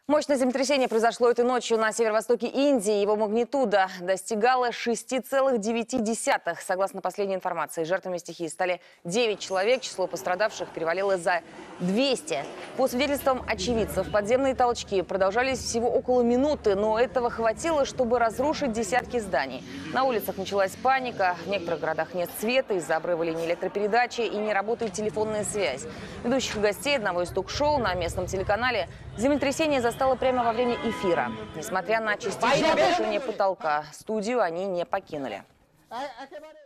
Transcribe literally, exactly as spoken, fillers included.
Мощное землетрясение произошло этой ночью на северо-востоке Индии. Его магнитуда достигала шести целых девяти десятых. Согласно последней информации, жертвами стихии стали девять человек. Число пострадавших перевалило за двести. По свидетельствам очевидцев, подземные толчки продолжались всего около минуты, но этого хватило, чтобы разрушить десятки зданий. На улицах началась паника. В некоторых городах нет света из-за обрыва линии электропередачи и не работает телефонная связь. Ведущих гостей одного из ток-шоу на местном телеканале землетрясение застало прямо во время эфира. Несмотря на частичное обрушение потолка, студию они не покинули.